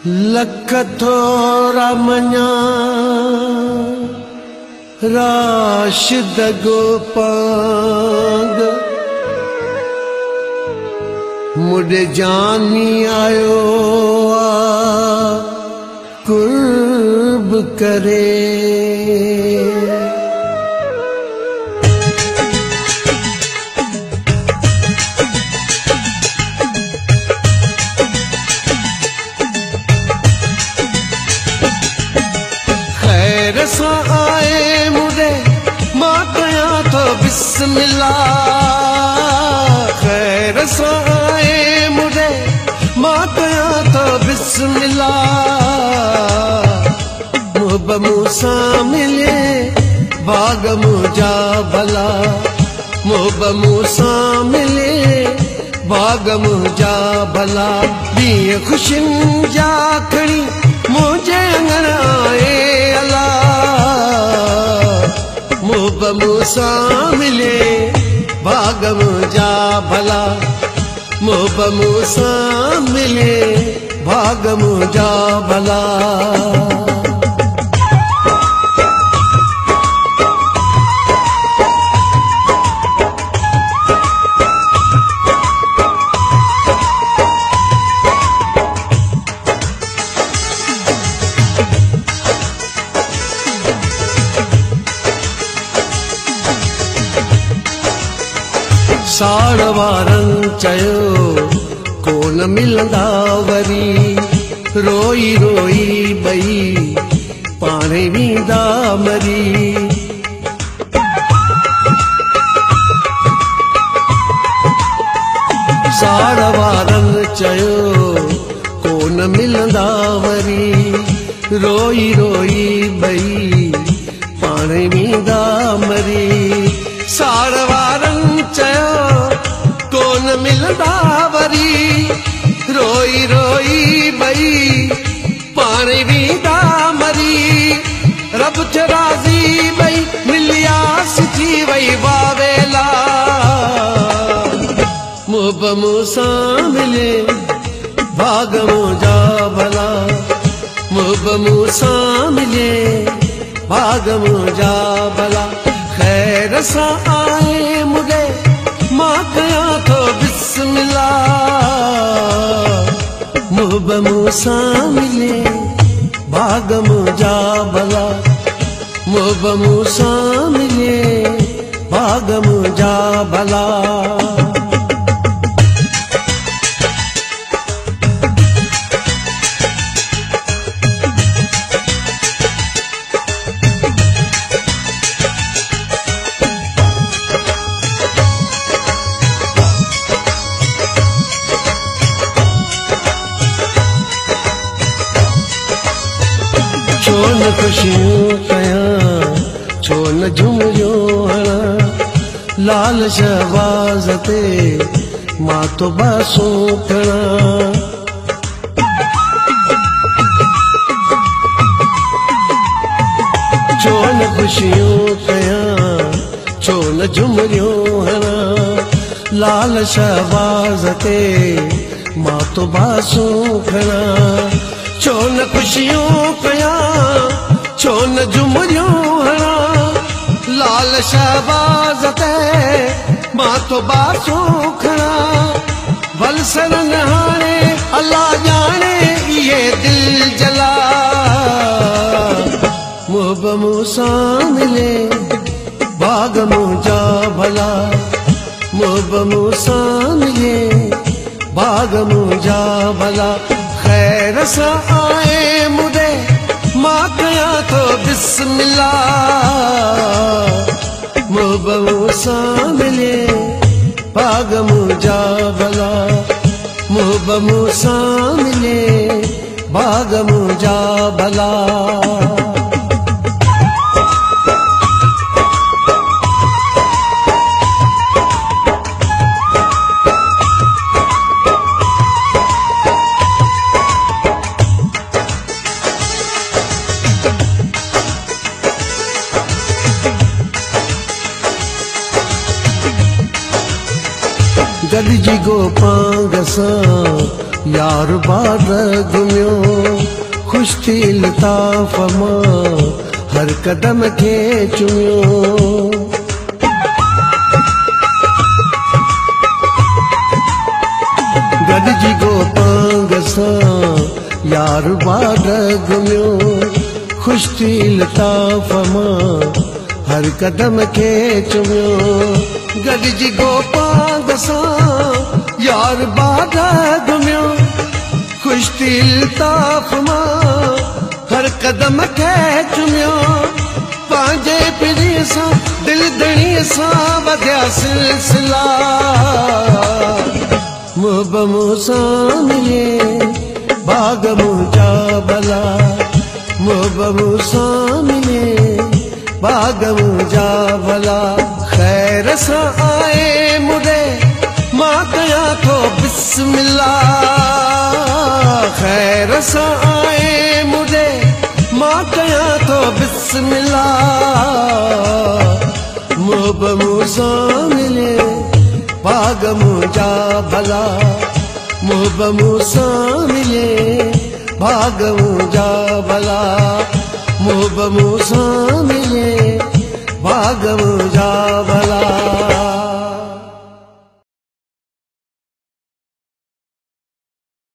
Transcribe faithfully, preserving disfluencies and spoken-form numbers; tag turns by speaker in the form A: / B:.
A: लख थोरा मञा राशिद गोपांग मुझे जानी आयो आ कुर्ब करे खैर सा आए मुझे मां कया तो बिस्मिल्लाह खैर सा आए मुझे मां कया तो बिस्मिल्लाह मुहब मूसा मिले भाग मुझा भला मुहब मूसा मिले भाग मुझा भला दिए खुशिन जा खड़ी मुझे अंगन आए अला मुहब मूसा मिले भाग मुझा भला मुहब मूसा मिले भाग मुझा भला साड़ वारनि चयो कोन मिलंदा वरी रोई रोई ॿई पाणे वेंदा मरी साड़ वारनि चयो कोन मिलंदा वरी रोई रोई ॿई पाणे वेंदा मरी साड़ वारनि चयो कोन मिलंदा वरी रोई रोई ॿई पाणे वेंदा मरी रब च राज़ी ॿई मिलियास थी वई वावेला मुहब मूसा मिले भाग मुझा भला मुहब मूसा मिले भाग मुझा भला खैर सा आए मुझे मां कया तो बिस्मिल्लाह मुहब मूसा मिले भाग मुझा भला मुहब मूसा मिले भाग मुझा भला छो न खुशियूं कया छो न झुमिरियूं हणा लाल शहबाज़ ते मां तो बासूं खणा छो न खुशियूं कया छो न झुमिरियूं हणा लाल शहबाज़ ते मां तो बासूं खणा छो न खुशियूं कया छो न झुमिरियूं हणा लाल शहबाज़ ते मां तो बासूं खणा भल सरन हाणे अल्लाह ॼाणे इहे दिल जला मुहब मूसा मिले भाग मुझा भला मुहब मूसा मिले भाग मुझा भला खैर सा आए मुझे मां कया तो बिस्मिल्लाह मुहब मूसा मिले भाग मुझा भला मुहब मूसा मिले भाग मुझा भला गॾिजी गोपांग सां यार बार घुमियो ख़ुशि थी लताफ़ मां हर कदम खे चुमियो। गॾिजी गोपांग सां यार बाग घुमियो, ख़ुशि थी लताफ़ मां हर कदम खे चुमियो। गॾिजी गोपांग सां यार बाग घुमियो, ख़ुशि थी लताफ़ मां हर कदम खे चुमियो। पंहिंजे पीढ़ीअ सां दिल दणीअ सां वधिया सिलसिला, मुहब मूंसां मिले बाग मुंहिंजा भला, मुहब मूंसां मिले बाग मुंहिंजा भला। ख़ैर सां आए मुॾे मां कयां थो बिस्मिल्ला, ख़ैर सां आए मुॾे मां कयां थो बिस्मिल्ला। मुहब मूंसां मिले बाग मुंहिंजा भला, मुहब मूंसां मिले बाग मुंहिंजा भला, मुहब मूंसां